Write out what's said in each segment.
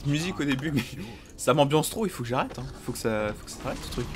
petite musique au début, mais ça m'ambiance trop, il faut que j'arrête, hein. Faut que ça s'arrête ce truc.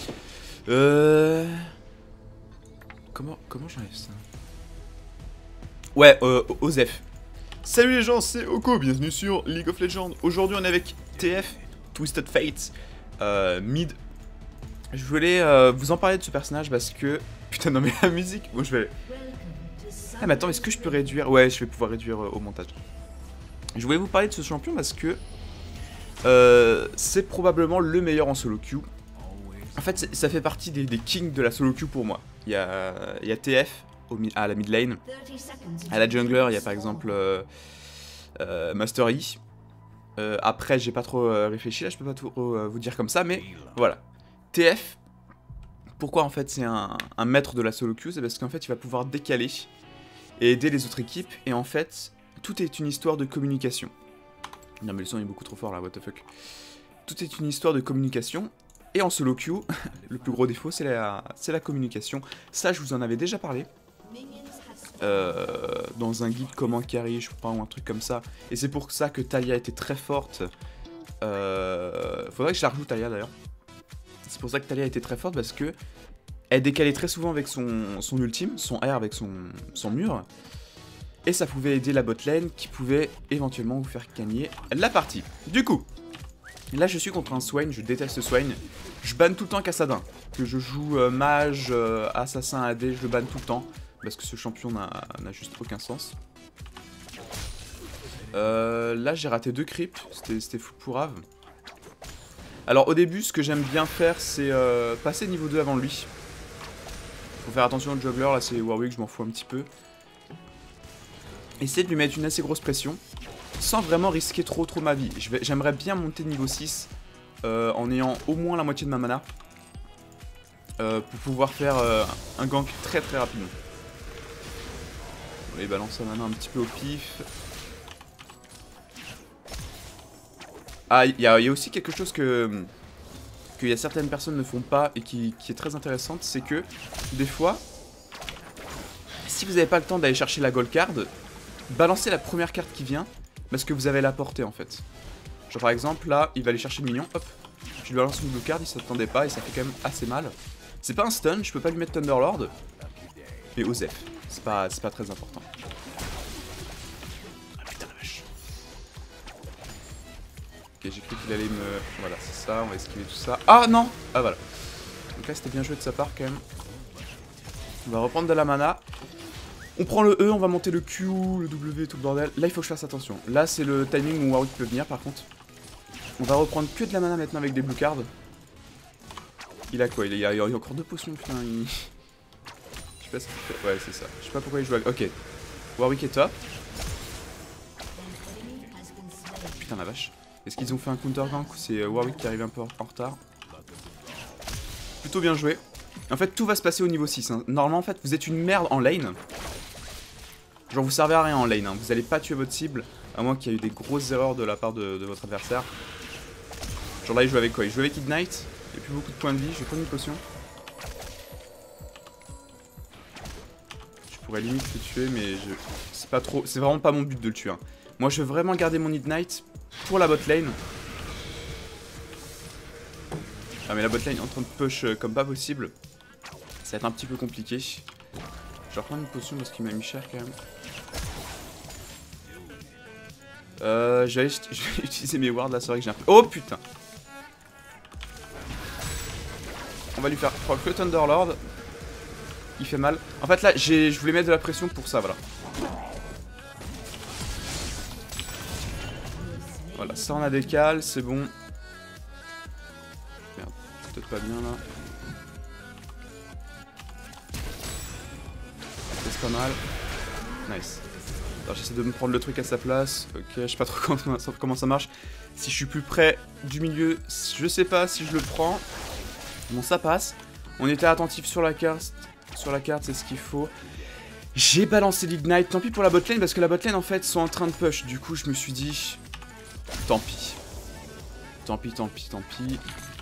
Comment j'enlève ça? Ouais, Osef. Salut les gens, c'est Oko, bienvenue sur League of Legends. Aujourd'hui on est avec TF, Twisted Fate, mid. Je voulais vous en parler de ce personnage parce que... Putain non mais la musique, bon je vais... Ah mais attends, est-ce que je peux réduire? Ouais, je vais pouvoir réduire au montage. Je voulais vous parler de ce champion parce que... c'est probablement le meilleur en solo queue. En fait, ça fait partie des kings de la solo queue pour moi. Il y a TF à la mid lane. À la jungler, il y a par exemple Master Yi. Après, j'ai pas trop réfléchi, là je peux pas tout vous dire comme ça, mais voilà. TF, pourquoi en fait c'est un maître de la solo queue? C'est parce qu'en fait il va pouvoir décaler et aider les autres équipes, et en fait, tout est une histoire de communication. Non mais le son est beaucoup trop fort là, what the fuck. Tout est une histoire de communication, et en solo queue, le plus gros défaut c'est la communication. Ça je vous en avais déjà parlé. Dans un guide comment carry, je crois, ou un truc comme ça. Et c'est pour ça que Taliyah était très forte. Faudrait que je la rejoue Taliyah d'ailleurs. C'est pour ça que Taliyah était très forte parce que elle décalait très souvent avec son ultime, son R avec son mur. Et ça pouvait aider la botlane qui pouvait éventuellement vous faire gagner la partie. Du coup, là je suis contre un Swain, je déteste Swain. Je banne tout le temps Kassadin. Que je joue mage, assassin, AD, je le banne tout le temps. Parce que ce champion n'a juste aucun sens. Là j'ai raté 2 creeps, c'était fou pour Ave. Alors au début ce que j'aime bien faire c'est passer niveau 2 avant lui. Faut faire attention au juggler, là c'est Warwick, je m'en fous un petit peu. Essayer de lui mettre une assez grosse pression, sans vraiment risquer trop ma vie. J'aimerais bien monter niveau 6 en ayant au moins la moitié de ma mana. Pour pouvoir faire un gank très rapidement. Il balance sa mana un petit peu au pif. Ah, il y a aussi quelque chose qu'il y a certaines personnes ne font pas et qui est très intéressante, c'est que des fois, si vous n'avez pas le temps d'aller chercher la gold card, balancez la première carte qui vient, parce que vous avez la portée en fait. Genre par exemple, là, il va aller chercher le mignon, hop, je lui balance une blue card, il s'attendait pas et ça fait quand même assez mal. C'est pas un stun, je peux pas lui mettre Thunderlord, mais Osef, c'est pas très important. Ok, j'ai cru qu'il allait me... Voilà, c'est ça, on va esquiver tout ça. Ah non! Ah voilà. Donc là, c'était bien joué de sa part quand même. On va reprendre de la mana. On prend le E, on va monter le Q, le W, tout le bordel. Là, il faut que je fasse attention. Là, c'est le timing où Warwick peut venir, par contre. On va reprendre que de la mana maintenant avec des blue cards. Il a quoi? Il y a encore 2 potions, putain. Je sais pas ce qu'il fait. Ouais, c'est ça. Je sais pas pourquoi il joue avec... Ok. Warwick est top. Putain, la vache. Est-ce qu'ils ont fait un counter gank ou c'est Warwick qui arrive un peu en retard? Plutôt bien joué. En fait, tout va se passer au niveau 6. Hein. Normalement, en fait, vous êtes une merde en lane. Genre, vous servez à rien en lane. Hein. Vous allez pas tuer votre cible, à moins qu'il y ait eu des grosses erreurs de la part de votre adversaire. Genre là, il joue avec quoi? Il joue avec Ignite. Il n'y a plus beaucoup de points de vie. Je vais prendre une potion. Je pourrais limite le tuer, mais c'est pas trop... C'est vraiment pas mon but de le tuer. Hein. Moi, je veux vraiment garder mon Ignite pour la bot lane. Ah mais la bot lane est en train de push comme pas possible. Ça va être un petit peu compliqué. Je vais reprendre une potion parce qu'il m'a mis cher quand même. Je vais utiliser mes wards là, c'est vrai que j'ai un peu... Oh putain! On va lui faire proc le Thunderlord. Il fait mal. En fait là, je voulais mettre de la pression pour ça, voilà. Voilà, ça on a décale, c'est bon. Merde, peut-être pas bien là. C'est pas mal. Nice. Alors j'essaie de me prendre le truc à sa place. Ok, je sais pas trop comment ça marche. Si je suis plus près du milieu, je sais pas si je le prends. Bon, ça passe. On était attentif sur la carte. Sur la carte, c'est ce qu'il faut. J'ai balancé l'Ignite. Tant pis pour la botlane parce que la botlane en fait sont en train de push. Du coup, je me suis dit... Tant pis. Tant pis.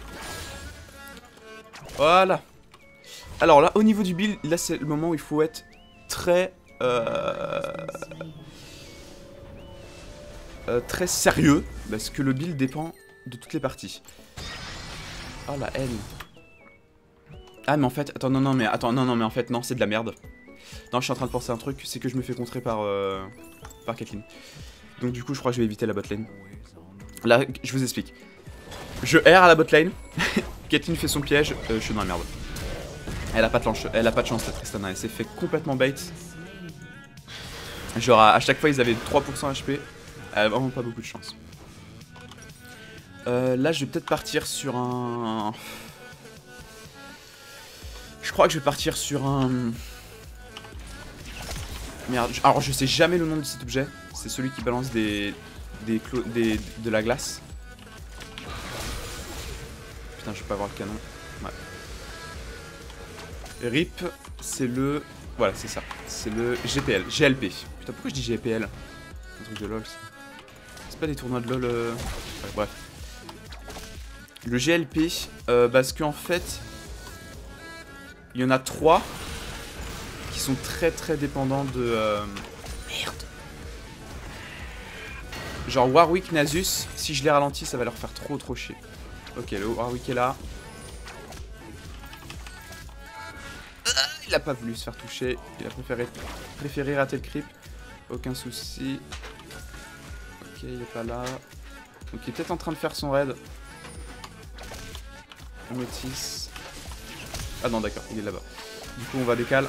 Voilà. Alors là, au niveau du build, là c'est le moment où il faut être très... très sérieux, parce que le build dépend de toutes les parties. Oh la haine. Ah mais en fait, attends, non mais en fait, non, c'est de la merde. Non, je suis en train de penser à un truc, c'est que je me fais contrer par Caitlyn. Donc du coup, je crois que je vais éviter la botlane. Là, je vous explique. Je erre à la botlane, Caitlyn fait son piège, je suis dans la merde. Elle a pas de chance, cette Tristana, elle s'est fait complètement bait. Genre à chaque fois ils avaient 3% HP, elle a vraiment pas beaucoup de chance. Là je vais peut-être partir sur un... Je crois que je vais partir sur un... Merde, alors je sais jamais le nom de cet objet, c'est celui qui balance de la glace. Putain, je vais pas avoir le canon. Ouais. RIP, c'est le... Voilà, c'est ça. C'est le GPL. GLP. Putain, pourquoi je dis GPL? Un truc de LoL. C'est pas des tournois de LoL... Ouais, bref. Le GLP, parce qu'en fait... Il y en a 3 qui sont très très dépendants de... Merde. Genre Warwick, Nasus, si je les ralentis, ça va leur faire trop chier. Ok, le Warwick est là. Il a pas voulu se faire toucher, il a préféré rater le creep. Aucun souci. Ok, il est pas là. Donc il est peut-être en train de faire son raid. Métis. Ah non, d'accord, il est là-bas. Du coup, on va décaler.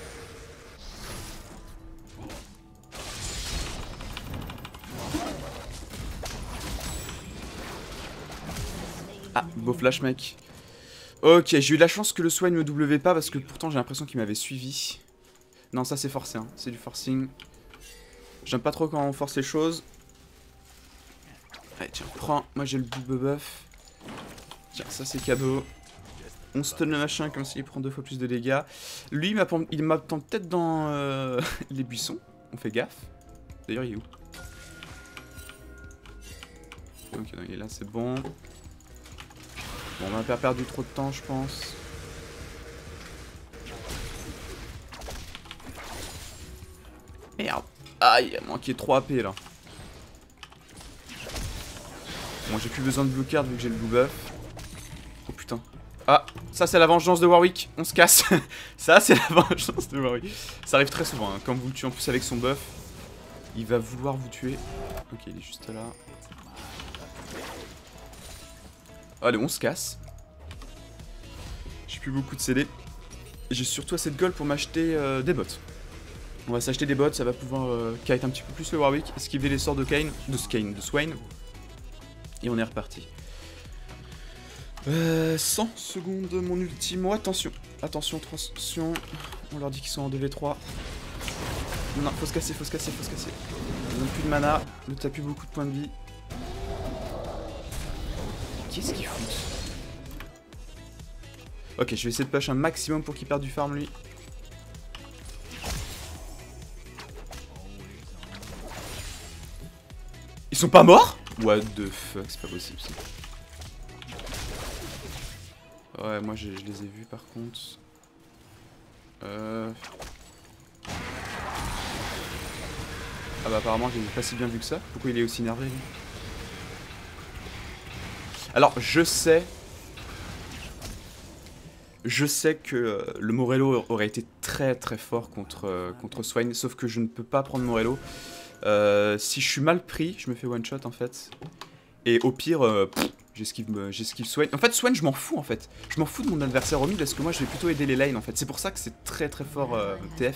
Ah, beau flash, mec. Ok, j'ai eu la chance que le Swain me W pas parce que pourtant j'ai l'impression qu'il m'avait suivi. Non, ça c'est forcé, hein. C'est du forcing. J'aime pas trop quand on force les choses. Allez, tiens, prends. Moi j'ai le double buff. Tiens, ça c'est cadeau. On stun le machin comme s'il prend 2 fois plus de dégâts. Lui, il m'attend peut-être dans les buissons. On fait gaffe. D'ailleurs, il est où? Ok, non, il est là, c'est bon. Bon, on va pas perdu trop de temps, je pense. Merde. Aïe, il a manqué 3 AP là. Bon, j'ai plus besoin de blue card vu que j'ai le blue buff. Oh putain. Ah, ça c'est la vengeance de Warwick. On se casse. Ça c'est la vengeance de Warwick. Ça arrive très souvent, hein. Quand vous le tuez en plus avec son buff, il va vouloir vous tuer. Ok, il est juste là. Allez, on se casse. J'ai plus beaucoup de CD. J'ai surtout assez de gold pour m'acheter des bots. On va s'acheter des bots, ça va pouvoir kite un petit peu plus le Warwick, esquiver les sorts de Swain. Et on est reparti. 100 secondes mon ultimo. Attention, attention. On leur dit qu'ils sont en 2v3. Non, faut se casser. Ils n'ont plus de mana, ne t'as plus beaucoup de points de vie. Qu'est-ce qu'ils foutent? Ok, je vais essayer de push un maximum pour qu'il perde du farm lui. Ils sont pas morts? What the fuck, c'est pas possible ça. Ouais, moi je les ai vus par contre. Ah bah apparemment je les ai pas si bien vus que ça. Pourquoi il est aussi énervé lui? Alors je sais que le Morello aurait été très fort contre Swain, sauf que je ne peux pas prendre Morello. Si je suis mal pris, je me fais one shot en fait. Et au pire, j'esquive Swain. En fait, Swain, je m'en fous en fait. Je m'en fous de mon adversaire au mid parce que moi je vais plutôt aider les lanes en fait. C'est pour ça que c'est très fort TF.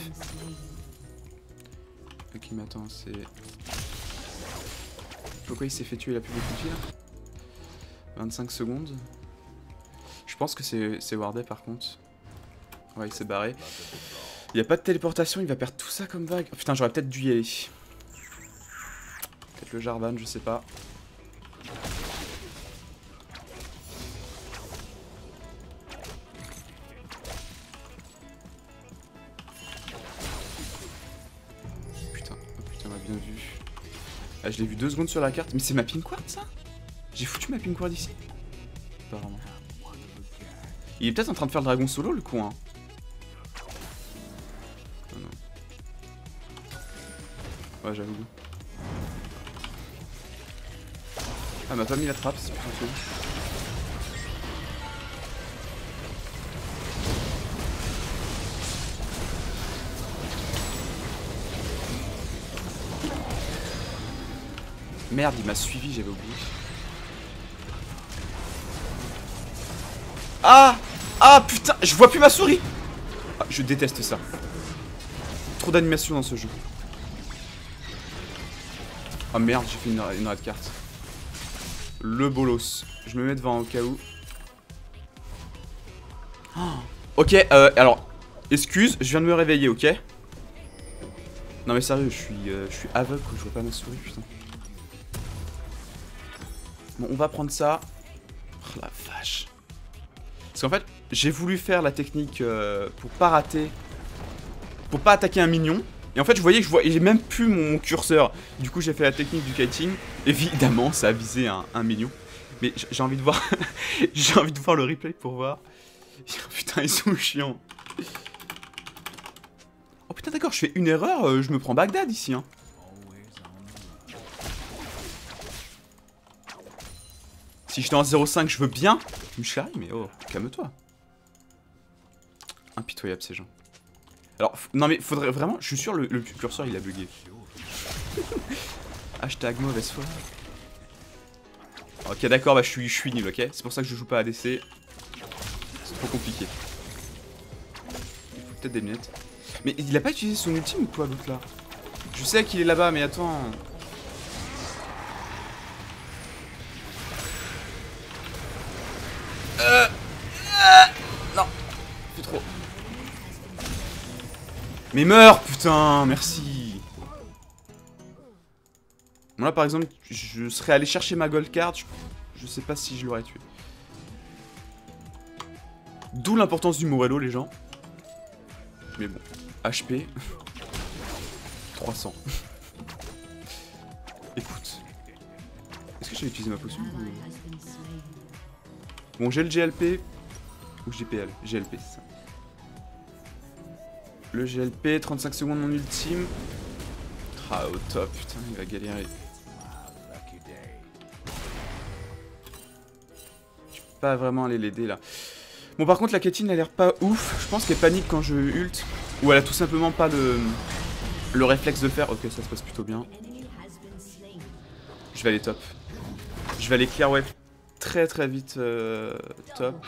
Ok, mais attends, c'est. Pourquoi il s'est fait tuer? Il a plus beaucoup de vie là? 25 secondes. Je pense que c'est wardé par contre. Ouais, il s'est barré. Il n'y a pas de téléportation, il va perdre tout ça comme vague. Oh, putain, j'aurais peut-être dû y aller. Peut-être le Jarvan, je sais pas. Putain, on m'a bien vu. Ah, je l'ai vu 2 secondes sur la carte. Mais c'est ma pink ward ça? J'ai foutu ma pink ward ici? Apparemment. Il est peut-être en train de faire le dragon solo le coin. Oh non. Ouais, j'avoue. Ah, m'a pas mis la trappe, c'est plutôt cool. Merde, il m'a suivi, j'avais oublié. Ah! Ah putain, je vois plus ma souris! Ah, je déteste ça. Trop d'animation dans ce jeu. Ah merde, j'ai fait une red carte. Le bolos. Je me mets devant au cas où. Oh. Ok, alors, excuse, je viens de me réveiller, ok? Non mais sérieux, je suis aveugle, quoi, je vois pas ma souris, putain. Bon, on va prendre ça. Oh la vache. Parce qu'en fait, j'ai voulu faire la technique pour pas rater, pour pas attaquer un mignon. Et en fait, je voyais que j'ai même plus mon curseur. Du coup, j'ai fait la technique du kiting. Évidemment, ça a visé un mignon. Mais j'ai envie de voir, j'ai envie de voir le replay pour voir. Putain, ils sont chiants. Oh putain, d'accord, je fais une erreur, je me prends Bagdad ici, hein. Si j'étais en 0,5, je veux bien. Me charrie, mais oh, calme-toi. Impitoyable ces gens. Alors, non mais faudrait vraiment, je suis sûr le curseur il a bugué. Hashtag mauvaise foi. Ok d'accord, bah je suis nul, ok. C'est pour ça que je joue pas ADC. C'est trop compliqué. Il faut peut-être des lunettes. Mais il a pas utilisé son ultime ou quoi l'autre là? Je sais qu'il est là-bas, mais attends. Non, c'est trop. Mais meurs, putain, merci. Bon là par exemple, je serais allé chercher ma gold card, je sais pas si je l'aurais tué. D'où l'importance du Morello les gens. Mais bon, HP 300. Écoute, est-ce que j'ai utilisé ma potion ou... Bon, j'ai le GLP ou GPL, GLP c'est ça. Le GLP, 35 secondes mon ultime. Ah au top, putain il va galérer. Je peux pas vraiment aller l'aider là. Bon par contre la Caitlyn a l'air pas ouf. Je pense qu'elle panique quand je ult. Ou elle a tout simplement pas le réflexe de le faire. Ok ça se passe plutôt bien. Je vais aller top. Je vais aller clear wave très très vite top.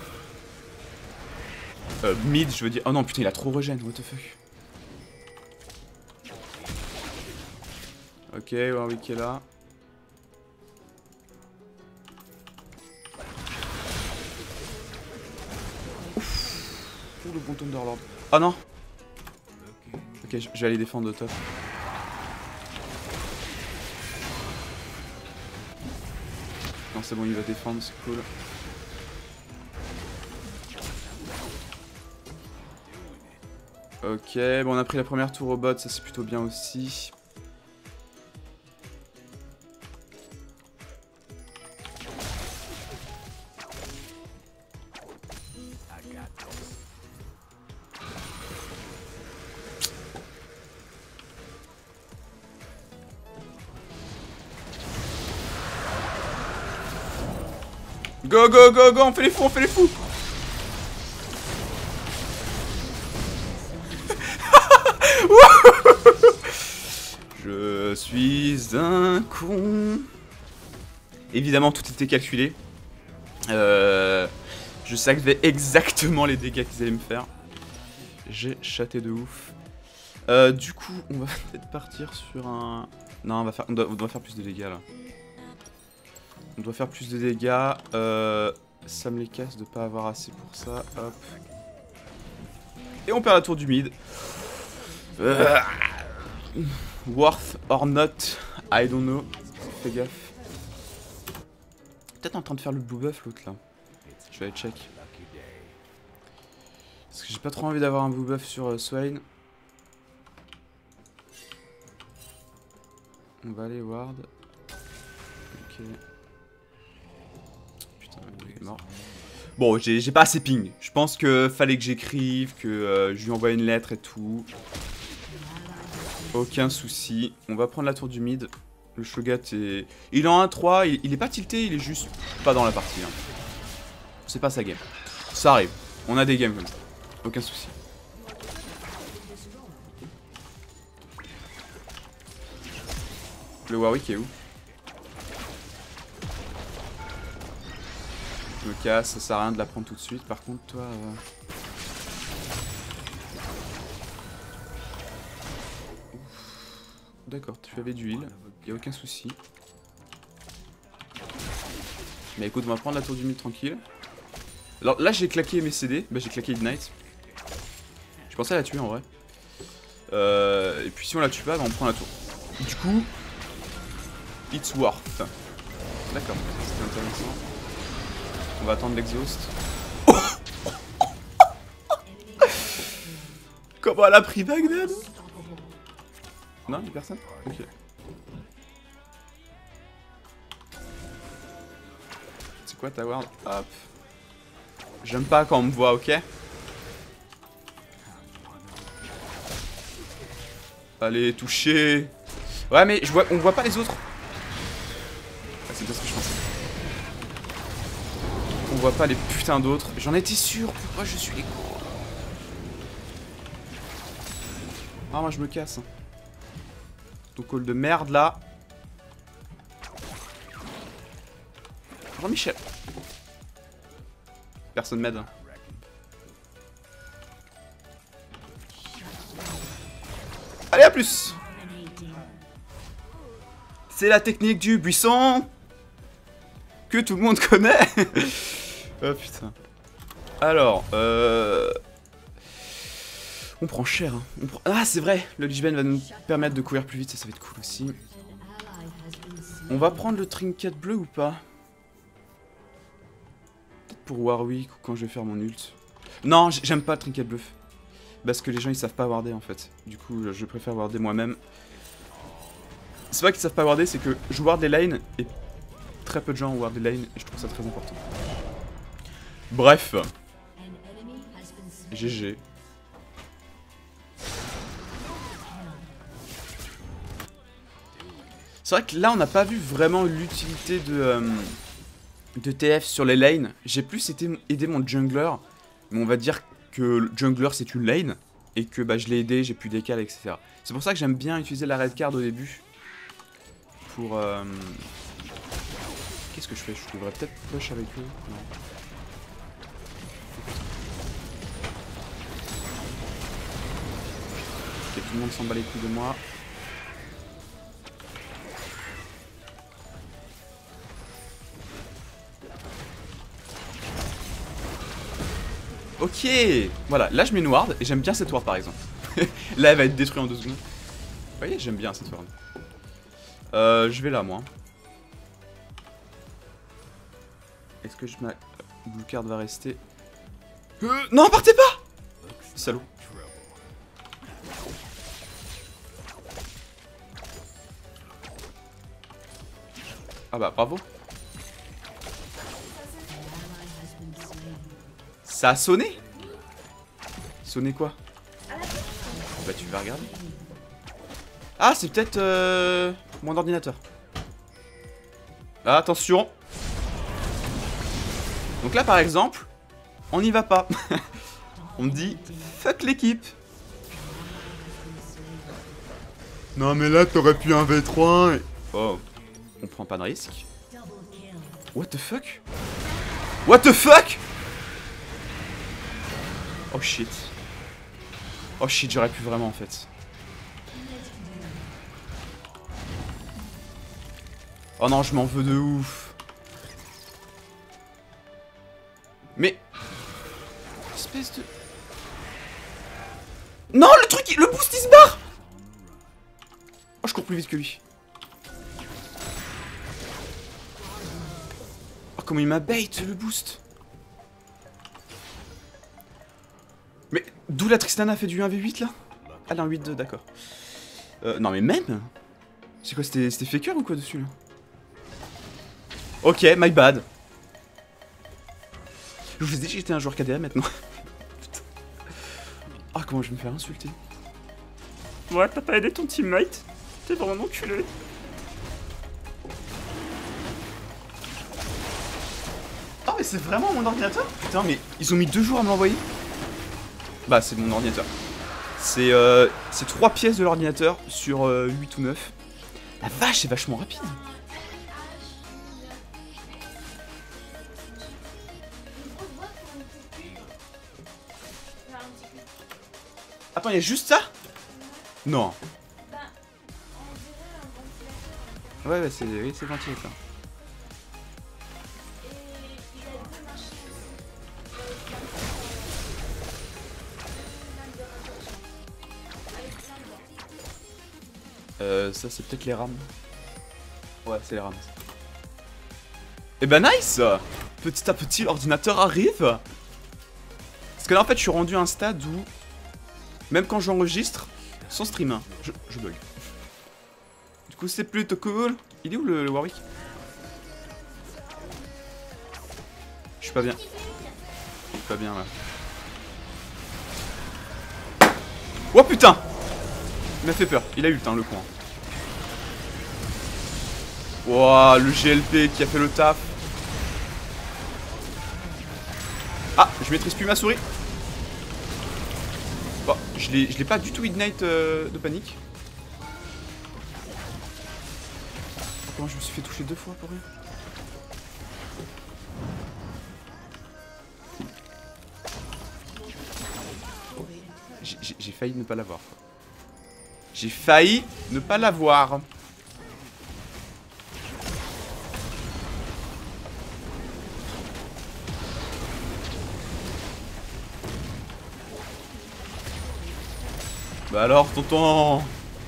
Mid je veux dire. Oh non putain il a trop regen, what the fuck. Ok Warwick est là. Le bon Thunderlord. Oh non. Ok, je vais aller défendre de top. Non, c'est bon, il va défendre, c'est cool. Ok, bon, on a pris la première tour au bot, ça c'est plutôt bien aussi. Go, go, go, go, on fait les fous, on fait les fous. Je suis un con. Évidemment, tout était calculé. Je savais exactement les dégâts qu'ils allaient me faire. J'ai chaté de ouf. Du coup, on va peut-être partir sur un... Non, on doit faire plus de dégâts là. On doit faire plus de dégâts. Ça me les casse de pas avoir assez pour ça. Hop. Et on perd la tour du mid. Worth or not, I don't know. Fais gaffe. Peut-être en train de faire le blue buff l'autre là. Je vais aller check. Parce que j'ai pas trop envie d'avoir un blue buff sur Swain. On va aller ward. Ok. Putain, il est mort. Bon, j'ai pas assez ping. Je pense que fallait que j'écrive, que je lui envoie une lettre et tout. Aucun souci. On va prendre la tour du mid. Le Shogat est... Il est en 1-3, il est pas tilté, il est juste pas dans la partie. Hein. C'est pas sa game. Ça arrive. On a des games comme ça. Aucun souci. Le Warwick est où? Je me casse, ça sert à rien de la prendre tout de suite. Par contre, toi... D'accord, tu avais du heal. Y'a aucun souci. Mais écoute, on va prendre la tour du mid tranquille. Alors là, j'ai claqué mes CD. Bah, j'ai claqué Ignite. Je pensais à la tuer en vrai. Et puis si on la tue pas, bah, on prend la tour. Du coup, it's worth. D'accord, c'était intéressant. On va attendre l'exhaust. Comment elle a pris Bagdad? Non, y'a personne? Ok. C'est quoi ta ward? Hop. J'aime pas quand on me voit, ok? Allez, toucher. Ouais, mais on voit pas les autres. Ah, c'est bien ce que je pensais. On voit pas les putains d'autres. J'en étais sûr. Pourquoi je suis les cons? Ah, moi je me casse. Ton call de merde là. Jean-Michel. Personne m'aide. Allez, à plus. C'est la technique du buisson que tout le monde connaît. Oh putain. Alors, on prend cher. Hein. Ah, c'est vrai, le Lich Bane va nous permettre de courir plus vite, ça va être cool aussi. On va prendre le trinket bleu ou pas? Peut-être pour Warwick ou quand je vais faire mon ult. Non, j'aime pas le trinket bleu. Parce que les gens ils savent pas warder en fait. Du coup, je préfère warder moi-même. C'est pas qu'ils savent pas warder, c'est que je ward les lanes et très peu de gens ward les lanes et je trouve ça très important. Bref. GG. C'est vrai que là on n'a pas vu vraiment l'utilité de TF sur les lanes. J'ai plus aidé mon jungler, mais on va dire que le jungler c'est une lane et que bah, je l'ai aidé, j'ai pu décal, etc. C'est pour ça que j'aime bien utiliser la red card au début. Pour... Qu'est-ce que je fais? Je devrais peut-être push avec eux. Non. Ok, tout le monde s'en bat les couilles de moi. Ok, voilà, là je mets une ward et j'aime bien cette ward par exemple. Là elle va être détruite en 2 secondes. Vous voyez, j'aime bien cette ward. Je vais là moi. Est-ce que ma blue card va rester? Non, partez pas! Salaud. Ah bah bravo. Ça a sonné? Sonné quoi? Bah tu vas regarder. Ah c'est peut-être mon ordinateur. Ah, attention. Donc là par exemple, on n'y va pas. On me dit fuck l'équipe. Non mais là t'aurais pu un V3 et... Oh, on prend pas de risque. What the fuck? What the fuck? Oh shit. Oh shit, j'aurais pu vraiment en fait. Oh non, je m'en veux de ouf. Mais... Espèce de... Non, le truc, le boost il se barre. Oh, je cours plus vite que lui. Oh, comment il m'a bait le boost. Mais d'où la Tristana fait du 1v8 là? Ah, là, un 8-2, d'accord. Non, mais même. C'est quoi, c'était faker ou quoi dessus là? Ok, my bad. Je vous ai dit que j'étais un joueur KDA maintenant. Putain. Ah, comment je vais me faire insulter? Ouais, t'as pas aidé ton teammate? T'es vraiment enculé. mais c'est vraiment mon ordinateur? Putain, mais ils ont mis 2 jours à me l'envoyer. Bah, c'est mon ordinateur. C'est 3 pièces de l'ordinateur sur 8 ou 9. La vache, c'est vachement rapide. Attends, il y a juste ça? Non. Ouais, c'est ventilateur. Ça c'est peut-être les rames. Ouais, c'est les rames. Et bah nice! Petit à petit l'ordinateur arrive. Parce que là en fait je suis rendu à un stade où même quand j'enregistre sans stream, hein, je bug. Du coup c'est plutôt cool. Il est où le Warwick? Je suis pas bien. Je suis pas bien là. Oh putain! Il m'a fait peur, il a eu le temps le coin. Wouah, le GLP qui a fait le taf. Ah, je maîtrise plus ma souris. Bon, je l'ai pas du tout ignite de panique. Comment je me suis fait toucher 2 fois pour rien? J'ai failli ne pas l'avoir. J'ai failli ne pas l'avoir. Bah alors, tonton.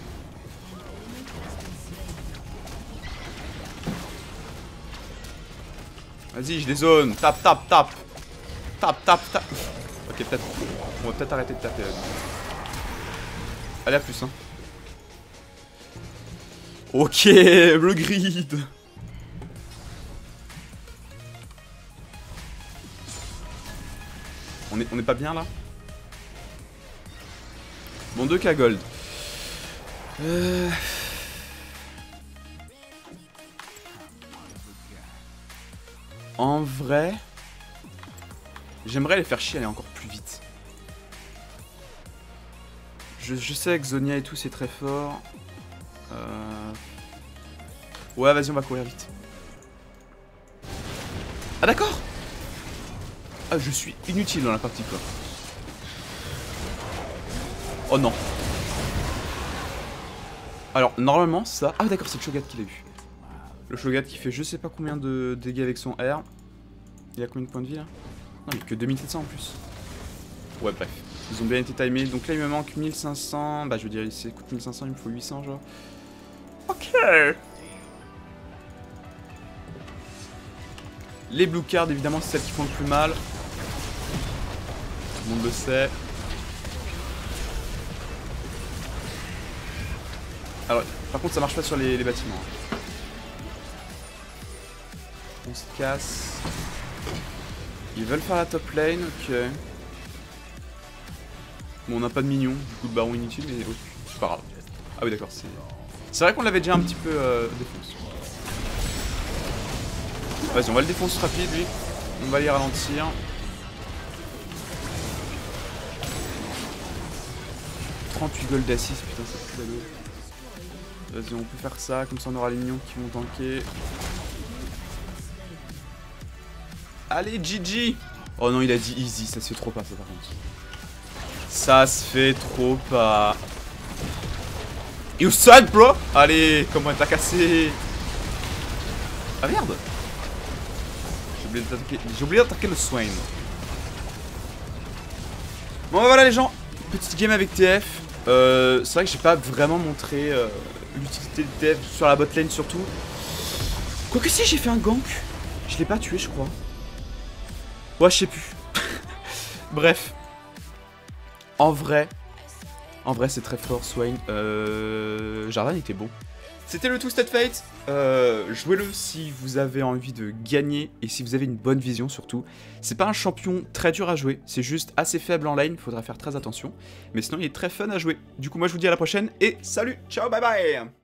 Vas-y, je les zone. Tape, tape, tape. Tape, tape, tape. Ok, peut-être. On va peut-être arrêter de taper. Allez, à plus, hein. Ok, le grid. On est pas bien là? Bon, 2K gold. En vrai, j'aimerais les faire chier aller encore plus vite. Je sais que Zonia et tout c'est très fort. Ouais, vas-y, on va courir vite. Ah d'accord. Ah, je suis inutile dans la partie quoi. Oh non. Alors, normalement, ça... Ah d'accord, c'est le Shogat qui l'a eu. Le Shogat qui fait je sais pas combien de dégâts avec son R. Il a combien de points de vie là? Non, il a que 2700 en plus. Ouais, bref. Ils ont bien été timés. Donc là, il me manque 1500. Bah, je veux dire, il coûte 1500, il me faut 800 genre. Ok. Les blue cards, évidemment, c'est celles qui font le plus mal. Tout le monde le sait. Alors, par contre, ça marche pas sur les bâtiments. On se casse. Ils veulent faire la top lane, ok. Bon, on n'a pas de minions, du coup de baron inutile, mais ok, c'est pas grave. Ah oui, d'accord, c'est vrai qu'on l'avait déjà un petit peu défonce. Vas-y, on va le défoncer rapide, lui. On va les ralentir. « 38 gold d'assist, putain, c'est plus ballot. Vas-y, on peut faire ça, comme ça on aura les minions qui vont tanker. Allez, GG! Oh non, il a dit easy, ça se fait trop pas, ça par contre. Ça se fait trop pas. You suck, bro! Allez, comment t'as cassé? Ah merde! J'ai oublié d'attaquer le Swain. Bon bah voilà les gens, petite game avec TF. C'est vrai que j'ai pas vraiment montré l'utilité de TF sur la botlane surtout. Quoique si, j'ai fait un gank. Je l'ai pas tué je crois. Ouais, je sais plus. Bref. En vrai c'est très fort Swain. Jarvan était bon. C'était le Twisted Fate. Jouez-le si vous avez envie de gagner et si vous avez une bonne vision surtout. C'est pas un champion très dur à jouer, c'est juste assez faible en lane, faudra faire très attention. Mais sinon il est très fun à jouer. Du coup moi je vous dis à la prochaine et salut, ciao, bye bye.